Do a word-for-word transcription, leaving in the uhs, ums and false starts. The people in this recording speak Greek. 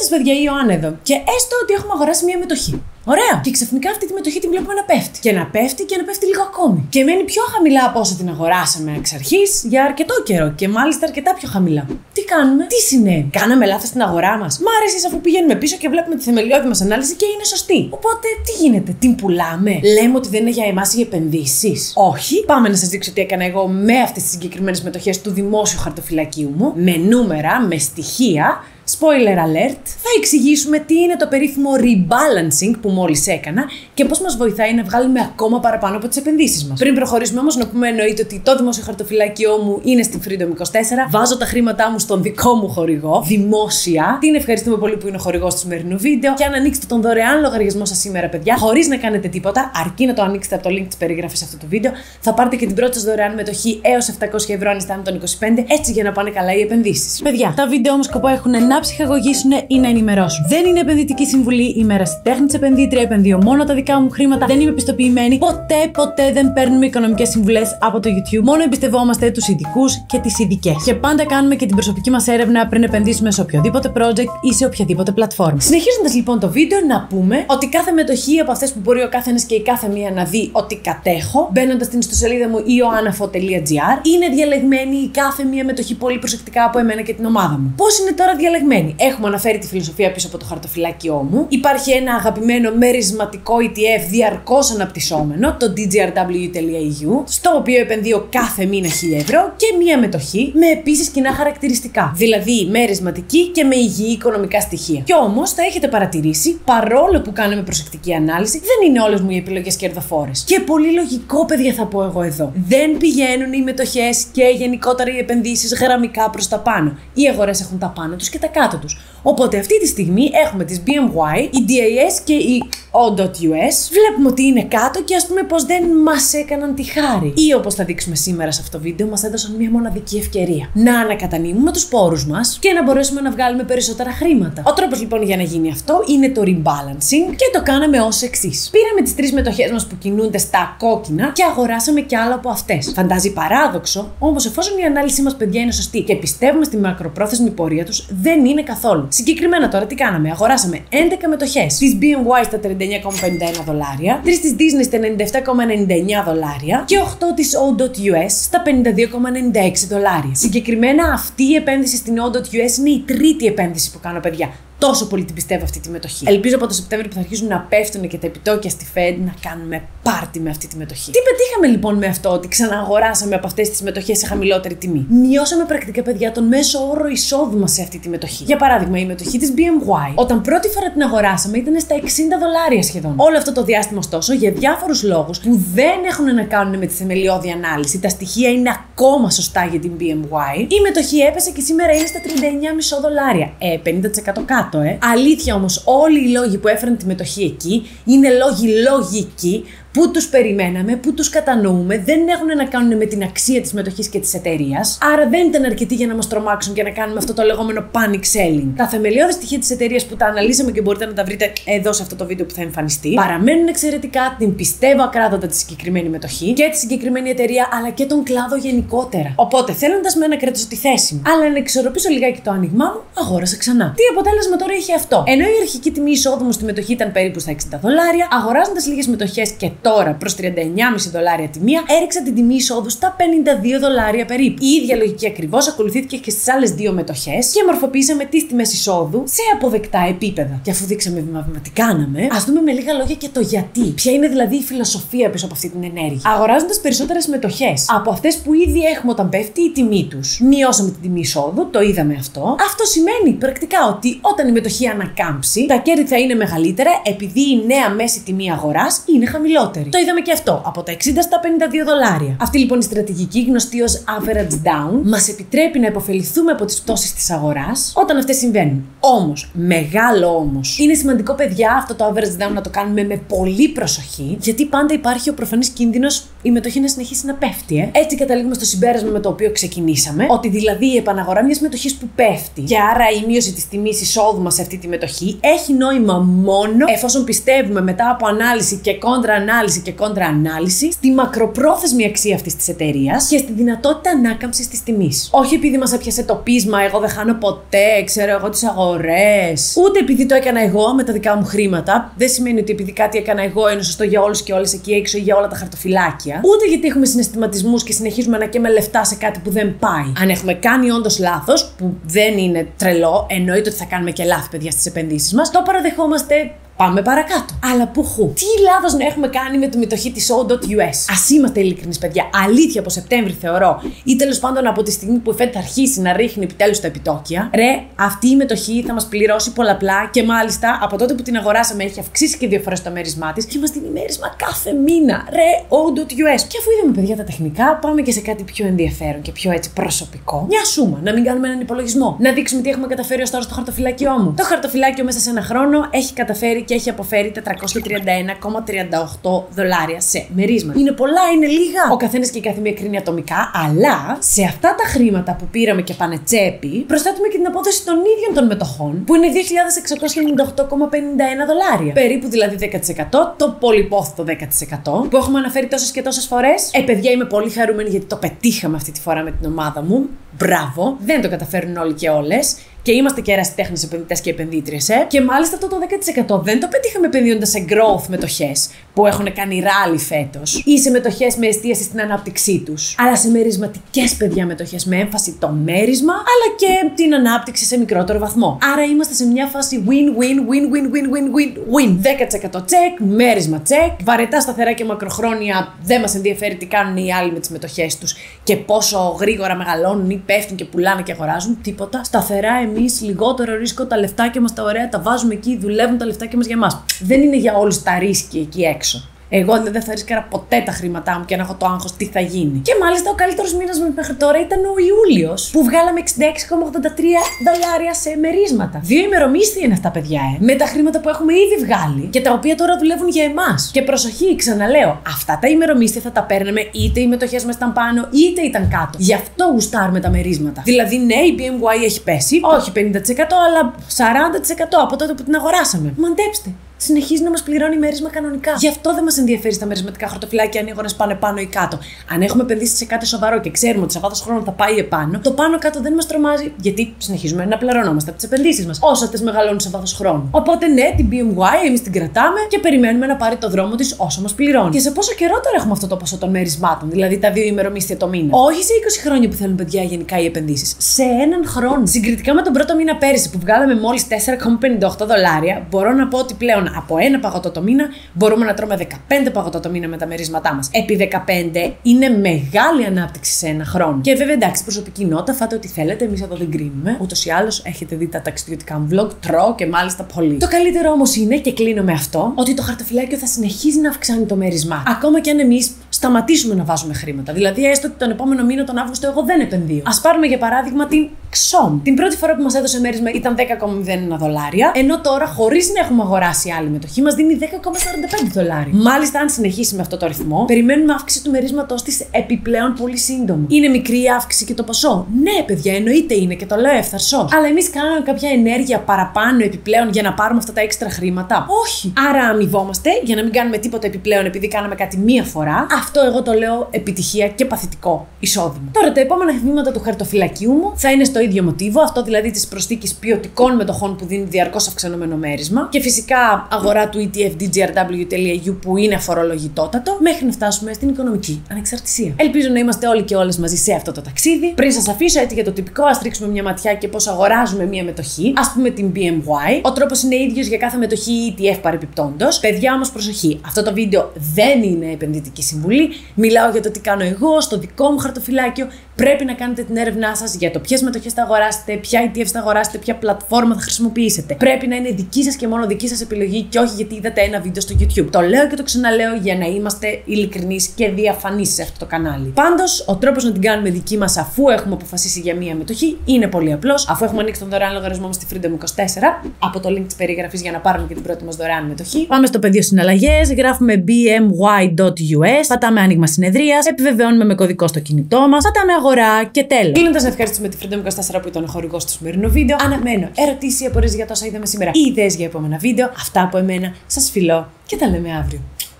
σας, παιδιά, η Ιωάννα εδώ. Και έστω ότι έχουμε αγοράσει μία μετοχή. Ωραία! Και ξαφνικά αυτή τη μετοχή την βλέπουμε να πέφτει. Και να πέφτει και να πέφτει λίγο ακόμη. Και μένει πιο χαμηλά από όσο την αγοράσαμε εξ αρχής για αρκετό καιρό. Και μάλιστα αρκετά πιο χαμηλά. Τι κάνουμε, τι συνέβη, κάναμε λάθος στην αγορά μας. Μ' άρεσε αφού πηγαίνουμε πίσω και βλέπουμε τη θεμελιώδη μας ανάλυση και είναι σωστή. Οπότε τι γίνεται, την πουλάμε, λέμε ότι δεν είναι για εμάς οι επενδύσεις. Όχι, πάμε να σας δείξω τι έκανα εγώ με αυτές τις συγκεκριμένες μετοχές του δημόσιου χαρτοφυλακίου μου. Με νούμερα, με στοιχεία. Spoiler alert, θα εξηγήσουμε τι είναι το περίφημο rebalancing που μόλις έκανα και πώς μας βοηθάει να βγάλουμε ακόμα παραπάνω από τις επενδύσεις μας. Πριν προχωρήσουμε όμως, να πούμε εννοείται ότι το δημόσιο χαρτοφυλάκιό μου είναι στην Freedom είκοσι τέσσερα. Βάζω τα χρήματά μου στον δικό μου χορηγό, δημόσια. Την ευχαριστούμε πολύ που είναι ο χορηγός του σημερινού βίντεο. Και αν ανοίξετε τον δωρεάν λογαριασμό σας σήμερα, παιδιά, χωρίς να κάνετε τίποτα, αρκεί να το ανοίξετε από το link της περιγραφής αυτού του βίντεο, θα πάρετε και την πρώτη σας δωρεάν μετοχή έως επτακόσια ευρώ αν είστε άνω των είκοσι πέντε, έτσι για να πάνε καλά οι επενδύσεις. Παιδιά, τα βίντεο όμως σκοπό έχουν να ψυχαγωγήσουν ή να ενημερώσουν. Δεν είναι επενδυτική συμβουλή, είμαι ερασιτέχνη της επενδύτρια, επενδύω μόνο τα δικά μου χρήματα, δεν είμαι πιστοποιημένη. Ποτέ, ποτέ δεν παίρνουμε οικονομικές συμβουλές από το YouTube. Μόνο εμπιστευόμαστε τους ειδικούς και τις ειδικές. Και πάντα κάνουμε και την προσωπική μας έρευνα πριν επενδύσουμε σε οποιοδήποτε project ή σε οποιαδήποτε πλατφόρμα. Συνεχίζοντας λοιπόν το βίντεο, να πούμε ότι κάθε μετοχή από αυτές που μπορεί ο καθένας και η κάθε μία να δει ότι κατέχω, μπαίνοντας στην ιστοσελίδα μου ioannafo τελεία gr, είναι διαλεγμένη η κάθε μία μετοχή πολύ προσεκτικά από εμένα και την ομάδα μου. Πώς είναι τώρα διαλεγμένη? Έχουμε αναφέρει τη φιλοσοφία πίσω από το χαρτοφυλάκιό μου. Υπάρχει ένα αγαπημένο μερισματικό ι τι εφ διαρκώς αναπτυσσόμενο, το ντι τζι αρ ντάμπλιου τελεία ι γιου, στο οποίο επενδύω κάθε μήνα χίλια ευρώ και μία μετοχή με επίσης κοινά χαρακτηριστικά. Δηλαδή μερισματική και με υγιή οικονομικά στοιχεία. Κι όμως θα έχετε παρατηρήσει, παρόλο που κάνουμε προσεκτική ανάλυση, δεν είναι όλες μου οι επιλογές κερδοφόρες. Και πολύ λογικό, παιδιά, θα πω εγώ εδώ. Δεν πηγαίνουν οι μετοχές και γενικότερα οι επενδύσεις γραμμικά προς τα πάνω. Οι αγορές έχουν τα πάνω τους και τα κάτω τους. Οπότε αυτή τη στιγμή έχουμε τις μπι εμ γουάι, η ντι έι ες και η ο ντοτ γιου ες. Βλέπουμε ότι είναι κάτω και ας πούμε πως δεν μας έκαναν τη χάρη. Ή όπως θα δείξουμε σήμερα σε αυτό το βίντεο, μας έδωσαν μια μοναδική ευκαιρία να ανακατανείμουμε τους πόρους μας και να μπορέσουμε να βγάλουμε περισσότερα χρήματα. Ο τρόπος λοιπόν για να γίνει αυτό είναι το rebalancing και το κάναμε ως εξής. Πήραμε τις τρεις μετοχές μας που κινούνται στα κόκκινα και αγοράσαμε κι άλλα από αυτές. Φαντάζει παράδοξο, όμως εφόσον η ανάλυση μας, παιδιά, είναι σωστή και πιστεύουμε στη μακροπρόθεσμη πορεία τους, δεν είναι καθόλου. Συγκεκριμένα τώρα τι κάναμε? Αγοράσαμε έντεκα μετοχές της μπι εμ γουάι στα τριάντα εννιά κόμμα πενήντα ένα δολάρια, τρεις της Disney στα ενενήντα επτά κόμμα ενενήντα εννιά δολάρια και οκτώ της ο ντοτ γιου ες στα πενήντα δύο κόμμα ενενήντα έξι δολάρια. Συγκεκριμένα αυτή η επένδυση στην ο ντοτ γιου ες είναι η τρίτη επένδυση που κάνω, παιδιά. Τόσο πολύ την πιστεύω αυτή τη μετοχή. Ελπίζω από το Σεπτέμβριο που θα αρχίσουν να πέφτουν και τα επιτόκια στη Fed να κάνουμε πάρτι με αυτή τη μετοχή. Τι πετύχαμε λοιπόν με αυτό, ότι ξανααγοράσαμε από αυτές τις μετοχές σε χαμηλότερη τιμή? Μειώσαμε πρακτικά, παιδιά, τον μέσο όρο εισόδου μας σε αυτή τη μετοχή. Για παράδειγμα, η μετοχή της μπι εμ γουάι, όταν πρώτη φορά την αγοράσαμε, ήταν στα εξήντα δολάρια σχεδόν. Όλο αυτό το διάστημα, ωστόσο, για διάφορους λόγους που δεν έχουν να κάνουν με τη θεμελιώδη ανάλυση, τα στοιχεία είναι ακόμα σωστά για την μπι εμ γουάι, η μετοχή έπεσε και σήμερα είναι στα τριάντα εννιά κόμμα πέντε δολάρια. Ε, πενήντα τοις εκατό κάτω. Ε. Αλήθεια όμως, όλοι οι λόγοι που έφεραν τη μετοχή εκεί είναι λόγοι λογικοί, που τους περιμέναμε, που τους κατανοούμε, δεν έχουν να κάνουν με την αξία της μετοχής και της εταιρείας, άρα δεν ήταν αρκετοί για να μας τρομάξουν και να κάνουμε αυτό το λεγόμενο panic selling. Τα θεμελιώδη στοιχεία της εταιρείας που τα αναλύσαμε και μπορείτε να τα βρείτε εδώ σε αυτό το βίντεο που θα εμφανιστεί, παραμένουν εξαιρετικά, την πιστεύω ακράδαντα τη συγκεκριμένη μετοχή και τη συγκεκριμένη εταιρεία, αλλά και τον κλάδο γενικότερα. Οπότε, θέλοντας με να κρατήσω τη θέση μου, αλλά να εξορροπήσω λιγάκι το άνοιγμά μου, αγόρασα ξανά. Τι αποτέλεσμα τώρα είχε αυτό? Ενώ η αρχική τιμή εισόδου μου στη μετοχή ήταν περίπου στα εξήντα δολάρια, αγοράζοντας λίγες μετοχές και τώρα προς τριάντα εννιά κόμμα πέντε δολάρια τη μία, έριξα την τιμή εισόδου στα πενήντα δύο δολάρια περίπου. Η ίδια λογική ακριβώς ακολουθήθηκε και στις άλλες δύο μετοχές και μορφοποιήσαμε τις τιμές εισόδου σε αποδεκτά επίπεδα. Και αφού δείξαμε βήμα-βήμα τι κάναμε, ας δούμε με λίγα λόγια και το γιατί. Ποια είναι δηλαδή η φιλοσοφία πίσω από αυτή την ενέργεια. Αγοράζοντας περισσότερες μετοχές από αυτές που ήδη έχουμε όταν πέφτει η τιμή τους, μειώσαμε την τιμή εισόδου, το είδαμε αυτό. Αυτό σημαίνει πρακτικά ότι όταν η μετοχή ανακάμψει, τα κέρδη θα είναι μεγαλύτερα επειδή η νέα μέση τιμή αγοράς είναι χαμηλότερη. Το είδαμε και αυτό, από τα εξήντα στα πενήντα δύο δολάρια. Αυτή λοιπόν η στρατηγική, γνωστή ως average down, μας επιτρέπει να υποφεληθούμε από τις πτώσεις της αγοράς όταν αυτές συμβαίνουν. Όμως, μεγάλο όμως, είναι σημαντικό, παιδιά, αυτό το average down να το κάνουμε με πολύ προσοχή, γιατί πάντα υπάρχει ο προφανής κίνδυνος η μετοχή να συνεχίσει να πέφτει. Ε. Έτσι καταλήγουμε στο συμπέρασμα με το οποίο ξεκινήσαμε, ότι δηλαδή η επαναγορά μιας μετοχής που πέφτει και άρα η μείωση της τιμής εισόδου μας σε αυτή τη μετοχή έχει νόημα μόνο εφόσον πιστεύουμε μετά από ανάλυση και κόντρα ανάλυση ανάλυση και κόντρα-ανάλυση στη μακροπρόθεσμη αξία αυτής της εταιρείας και στη δυνατότητα ανάκαμψης της τιμής. Όχι επειδή μας έπιασε το πείσμα, εγώ δεν χάνω ποτέ, ξέρω εγώ τις αγορές. Ούτε επειδή το έκανα εγώ με τα δικά μου χρήματα. Δεν σημαίνει ότι επειδή κάτι έκανα εγώ είναι σωστό για όλους και όλες εκεί έξω ή για όλα τα χαρτοφυλάκια. Ούτε γιατί έχουμε συναισθηματισμούς και συνεχίζουμε να καίμε λεφτά σε κάτι που δεν πάει. Αν έχουμε κάνει όντως λάθος, που δεν είναι τρελό, εννοείται ότι θα κάνουμε και λάθη, παιδιά, στις επενδύσεις μας, το παραδεχόμαστε. Πάμε παρακάτω. Αλλά πουχού. Τι λάθος να έχουμε κάνει με τη μετοχή της O.Us. Ας είμαστε ειλικρινείς, παιδιά. Αλήθεια από Σεπτέμβρη θεωρώ, ή τέλος πάντων από τη στιγμή που η Fed θα αρχίσει να ρίχνει επιτέλους τα επιτόκια, ρε, αυτή η μετοχή θα μας πληρώσει πολλαπλά και μάλιστα από τότε που την αγοράσαμε έχει αυξήσει και δύο φορές το μέρισμά της και μας δίνει μέρισμα κάθε μήνα. Ρε, O.Us. Και αφού είδαμε, παιδιά, τα τεχνικά, πάμε και σε κάτι πιο ενδιαφέρον και πιο έτσι προσωπικό. Μια σούμα. Να μην κάνουμε έναν υπολογισμό. Να δείξουμε τι έχουμε καταφέρει ως τώρα στο χαρτοφυλάκιό μου. Το χαρτοφυλάκιο μέσα σε ένα χρόνο έχει καταφέρει και έχει αποφέρει τετρακόσια τριάντα ένα κόμμα τριάντα οκτώ δολάρια σε μερίσματα. Είναι πολλά, είναι λίγα. Ο καθένας και η καθημερινή κρίνει ατομικά, αλλά σε αυτά τα χρήματα που πήραμε και πάνε τσέπη, προσθέτουμε και την απόδοση των ίδιων των μετοχών, που είναι δύο χιλιάδες εξακόσια ενενήντα οκτώ κόμμα πενήντα ένα δολάρια. Περίπου δηλαδή δέκα τοις εκατό, το πολυπόθητο δέκα τοις εκατό, που έχουμε αναφέρει τόσες και τόσες φορές. Ε, παιδιά, είμαι πολύ χαρούμενη γιατί το πετύχαμε αυτή τη φορά με την ομάδα μου. Μπράβο, δεν το καταφέρνουν όλοι και όλες. Και είμαστε και ερασιτέχνες επενδυτές και επενδύτριες, ε. Και μάλιστα αυτό το δέκα τοις εκατό δεν το πετύχαμε επενδύοντας σε growth μετοχές που έχουν κάνει ράλι φέτος ή σε μετοχές με εστίαση στην ανάπτυξή τους. Αλλά σε μερισματικές, παιδιά, μετοχές με έμφαση το μέρισμα, αλλά και την ανάπτυξη σε μικρότερο βαθμό. Άρα είμαστε σε μια φάση win-win-win-win-win-win-win. δέκα τοις εκατό check, μέρισμα check. Βαρετά, σταθερά και μακροχρόνια δεν μας ενδιαφέρει τι κάνουν οι άλλοι με τις μετοχές τους και πόσο γρήγορα μεγαλώνουν ή πέφτουν και πουλάνε και αγοράζουν. Τίποτα. Σταθερά. Εμείς λιγότερο ρίσκο, τα λεφτάκια μας τα ωραία τα βάζουμε εκεί, δουλεύουν τα λεφτάκια μας για μας. Δεν είναι για όλους τα ρίσκη εκεί έξω. Εγώ δηλαδή δεν θα ρίσκαρα ποτέ τα χρήματά μου και να έχω το άγχος τι θα γίνει. Και μάλιστα ο καλύτερος μήνας μου μέχρι τώρα ήταν ο Ιούλιος, που βγάλαμε εξήντα έξι κόμμα ογδόντα τρία δολάρια σε μερίσματα. Δύο ημερομίσθια είναι αυτά, παιδιά, ε. Με τα χρήματα που έχουμε ήδη βγάλει και τα οποία τώρα δουλεύουν για εμάς. Και προσοχή, ξαναλέω, αυτά τα ημερομίσθια θα τα παίρναμε είτε οι μετοχές μας ήταν πάνω είτε ήταν κάτω. Γι' αυτό γουστάρουμε τα μερίσματα. Δηλαδή, ναι, η μπι εμ γουάι έχει πέσει, όχι πενήντα τοις εκατό, αλλά σαράντα τοις εκατό από τότε που την αγοράσαμε. Μαντέψτε. Συνεχίζει να μας πληρώνει μέρισμα κανονικά. Γι' αυτό δεν μας ενδιαφέρει στα μερισματικά χαρτοφυλάκια αν οι αγορές πάνε πάνω ή κάτω. Αν έχουμε επενδύσει σε κάτι σοβαρό και ξέρουμε ότι σε βάθος χρόνου θα πάει επάνω, το πάνω κάτω δεν μας τρομάζει, γιατί συνεχίζουμε να πληρωνόμαστε από τις επενδύσεις μας, όσο αυτές μεγαλώνουν σε βάθος χρόνου. Οπότε, ναι, την μπι εμ γουάι εμείς την κρατάμε και περιμένουμε να πάρει το δρόμο της όσο μας πληρώνει. Και σε πόσο καιρό τώρα έχουμε αυτό το ποσό των μερισμάτων, δηλαδή τα δύο ημερομίσθια το μήνα. Όχι σε είκοσι χρόνια που θέλουν, παιδιά, γενικά οι επενδύσεις. Σε έναν χρόνο. Συγκριτικά με τον πρώτο μήνα πέρυσι που βγάλαμε μόλις τέσσερα κόμμα πενήντα οκτώ δολάρια, μπορώ να πω ότι πλέον από ένα παγωτό το μήνα μπορούμε να τρώμε δεκαπέντε παγωτό το μήνα με τα μερίσματά μας. Επί δεκαπέντε είναι μεγάλη ανάπτυξη σε ένα χρόνο. Και βέβαια, εντάξει, προσωπική νότα, φάτε ό,τι θέλετε, εμείς εδώ δεν κρίνουμε. Ούτως ή άλλως έχετε δει τα ταξιδιωτικά μου vlog, τρώω και μάλιστα πολύ. Το καλύτερο όμως είναι, και κλείνω με αυτό, ότι το χαρτοφυλάκιο θα συνεχίζει να αυξάνει το μέρισμά. Ακόμα και αν εμείς σταματήσουμε να βάζουμε χρήματα. Δηλαδή, έστω ότι τον επόμενο μήνα, τον Αύγουστο, εγώ δεν επενδύω. Ας πάρουμε για παράδειγμα την Ξόμ. Την πρώτη φορά που μας έδωσε μέρισμα ήταν δέκα κόμμα μηδέν ένα δολάρια, ενώ τώρα, χωρίς να έχουμε αγοράσει άλλη μετοχή, μας δίνει δέκα κόμμα σαράντα πέντε δολάρια. Μάλιστα, αν συνεχίσει με αυτό το ρυθμό, περιμένουμε αύξηση του μερίσματός της επιπλέον πολύ σύντομα. Είναι μικρή η αύξηση και το ποσό. Ναι, παιδιά, εννοείται είναι και το λέω ευθαρσώς. Αλλά εμείς κάναμε κάποια ενέργεια παραπάνω επιπλέον για να πάρουμε αυτά τα έξτρα χρήματα. Όχι. Άρα αμοιβόμαστε για να μην κάνουμε τίποτα επιπλέον επειδή κάναμε κάτι μία φορά. Αυτό εγώ το λέω επιτυχία και παθητικό εισόδημα. Τώρα, τα επόμενα βήματα του χαρτοφυλακίου μου θα είναι στο ίδιο μοτίβο, αυτό δηλαδή της προσθήκης ποιοτικών μετοχών που δίνει διαρκώς αυξανόμενο μέρισμα. Και φυσικά αγορά του ι τι εφ ντι τζι αρ ντάμπλιου τελεία ι γιου που είναι αφορολογητότατο, μέχρι να φτάσουμε στην οικονομική ανεξαρτησία. Ελπίζω να είμαστε όλοι και όλες μαζί σε αυτό το ταξίδι. Πριν σας αφήσω έτσι για το τυπικό, ας ρίξουμε μια ματιά και πώς αγοράζουμε μια μετοχή, ας πούμε την μπι εμ γουάι. Ο τρόπος είναι ίδιος για κάθε μετοχή ι τι εφ παρεπιπτόντος. Παιδιά, όμως προσοχή, αυτό το βίντεο δεν είναι επενδυτική συμβουλή. Μιλάω για το τι κάνω εγώ στο δικό μου χαρτοφυλάκιο. Πρέπει να κάνετε την έρευνά σας για το ποιες μετοχές θα αγοράσετε, ποια ι τι εφ θα αγοράσετε, ποια πλατφόρμα θα χρησιμοποιήσετε. Πρέπει να είναι δική σας και μόνο δική σας επιλογή και όχι γιατί είδατε ένα βίντεο στο YouTube. Το λέω και το ξαναλέω για να είμαστε ειλικρινείς και διαφανείς σε αυτό το κανάλι. Πάντως, ο τρόπος να την κάνουμε δική μας αφού έχουμε αποφασίσει για μία μετοχή είναι πολύ απλός. Αφού έχουμε ανοίξει τον δωρεάν λογαριασμό μας στη Freedom είκοσι τέσσερα, από το link της περιγραφής για να πάρουμε και την πρώτη μας δωρεάν μετοχή, πάμε στο πεδίο συναλλαγές, γράφουμε μπι εμ γουάι ντοτ γιου ες, πατάμε άνοιγμα συνεδρίας, επιβεβαιώνουμε με κωδικό στο κινητό μας, πατάμε αγορά και τέλος. Κλείνοντας, να ευχαριστήσουμε τη Freedom είκοσι τέσσερα που ήταν ο χορηγός του σημερινού βίντεο. Αναμένω ερωτήσεις ή απορίες για τόσα είδαμε σήμερα ή ιδέες για επόμενα βίντεο. Αυτά από εμένα. Σας φιλώ και τα λέμε αύριο.